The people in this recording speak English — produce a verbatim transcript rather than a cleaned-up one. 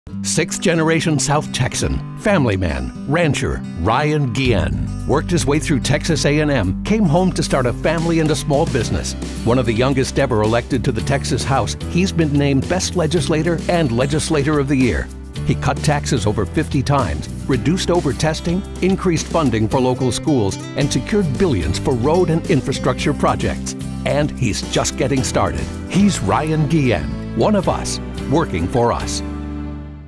Sixth-generation South Texan, family man, rancher, Ryan Guillen worked his way through Texas A and M, came home to start a family and a small business. One of the youngest ever elected to the Texas House, he's been named Best Legislator and Legislator of the Year. He cut taxes over fifty times, reduced over-testing, increased funding for local schools, and secured billions for road and infrastructure projects. And he's just getting started. He's Ryan Guillen, one of us, working for us.